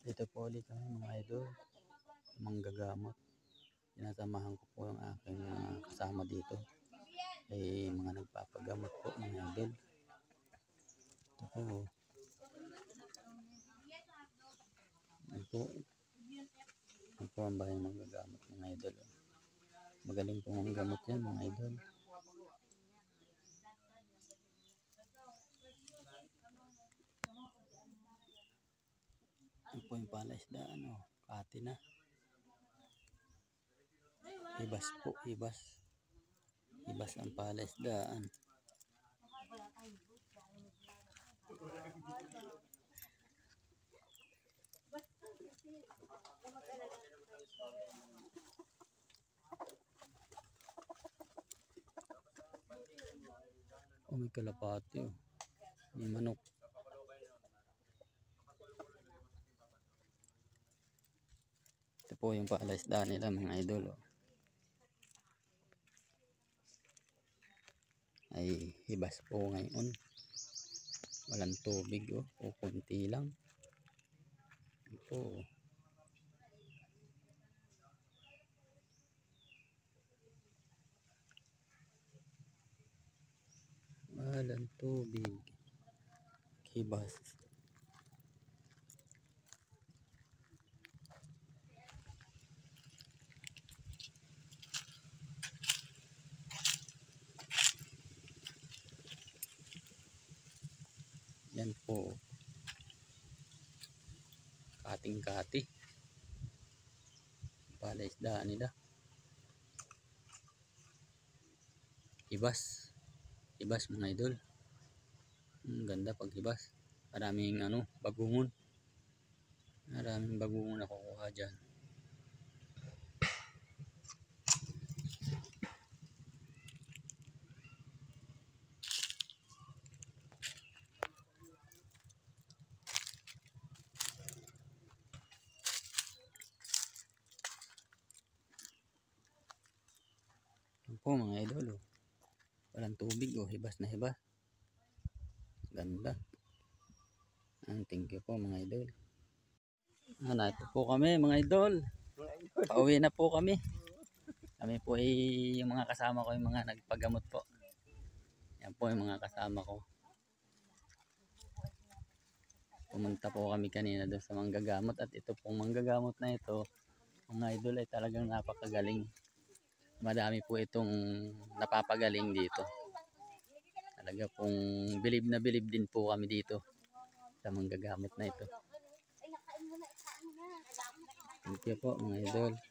Dito po ulit kami mga idol, manggagamot. Sinasamahan ko po yung aking mga kasama dito. Ay mga nagpapagamot po mga idol. Ito po. Ito po ang bahay manggagamot mga idol. Magaling po ang gamot yan mga idol. Ito po yung palaisdaan, kati na. Ibas po, ibas. Ibas ang palaisdaan. May kalapati, may manok. Ito po yung palaisdaan nila mga idol. Ay hibas po ngayon. Walang tubig o kunti lang. Ito. Walang tubig. Hibas. Yan po. Kating-kati. Palaisdaan nila. Hibas. Hibas mga idol. Ang ganda pag hibas. Maraming bagungon. Maraming bagungon nakukuha dyan. Yan po mga idol. Walang tubig hibas na hibas. Ganda. Thank you po mga idol. Ito po kami mga idol. Pauwi na po kami. Kami po ay yung mga kasama ko, yung mga nagpagamot po. Yan po yung mga kasama ko. Pumunta po kami kanina doon sa manggagamot at ito pong manggagamot na ito, mga idol, ay talagang napakagaling. Madami po itong napapagaling dito. Talaga pong bilib na bilib din po kami dito sa manggagamot na ito. Thank you po mga idol.